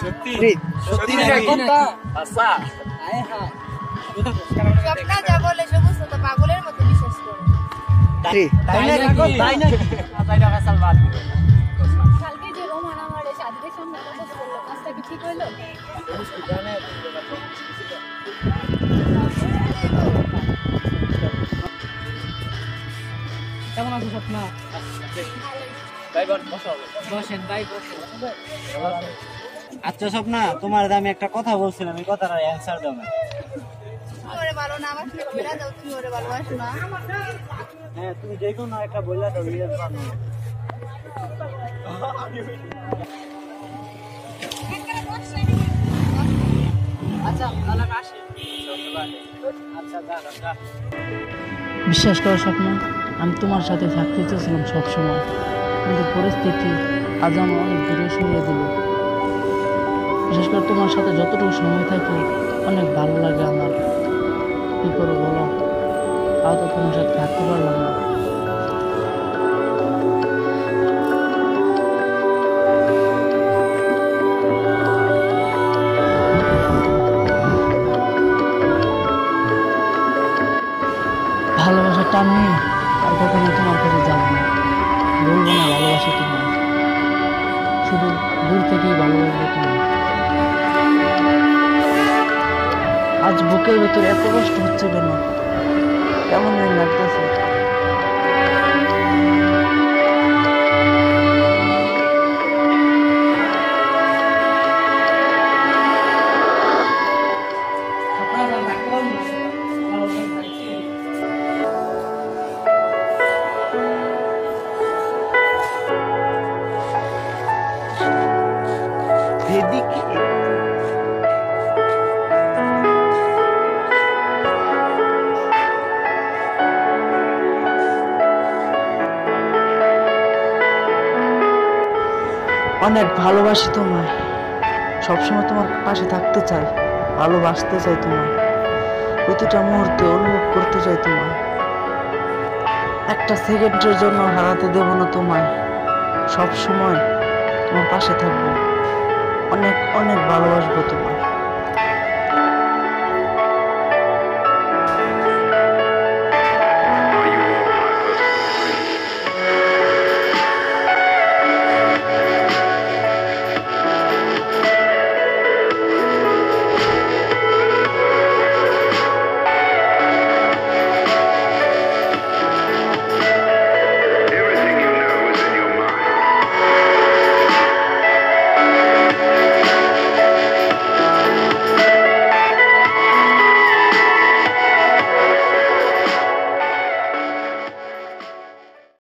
সত্যি সত্যি নাকি আচ্ছা স্বপ্না যা বলে সমস্ত তো পাগলের মতো বিশ্বাস করে। তাই নাকি কালকে যে রোমান আমার সাদিদের সামনে প্রপোজ করলো, কাজটা কি ঠিক হইলো? কেমন আছো স্বপ্না? বসেন ভাই, বসেন। আচ্ছা স্বপ্না, তোমার আমি একটা কথা বলছিলাম, এই কথাটার অ্যান্সার দাও না। তুমি ওরে ভালো না বাসলে বইলা দাও, তুমি ওরে ভালোবাসো না। হ্যাঁ, তুমি যে কোনো একটা বইলা দাও, ইয়েস বা নো। আচ্ছা তাহলে আমি আসি। আচ্ছা যা। বিশ্বাস করো স্বপ্ন, আমি তোমার সাথে থাকতে চেয়েছিলাম সবসময়, কিন্তু পরিস্থিতি আজ আমার অনেক দূরে সরিয়ে দিল। বিশেষ করে তোমার সাথে যতটুকু সময় থাকে অনেক ভালো লাগে আমার। কী করবো বলো, তাও তো তোমার সাথে থাকতে পারলাম না। ভালোবাসার টান নিয়ে আর কখনো তোমার কাছে যাবো না, বলবো না ভালোবাসি তোমায়, শুধু দূর থেকেই ভালোবাসবো তোমায়। আজ বুকের ভেতরে এত কষ্ট হচ্ছে কেন, কেমন যেন লাগতেছে। অনেক ভালোবাসি তোমায়, সবসময় তোমার পাশে থাকতে চাই, ভালোবাসতে চাই তোমায়, প্রতিটা মুহূর্তে অনুভব করতে চাই তোমায়, একটা সেকেন্ডের জন্য হারাতে দেব না তোমায়, সব সময় তোমার পাশে থাকবো, অনেক অনেক ভালোবাসবো তোমায়।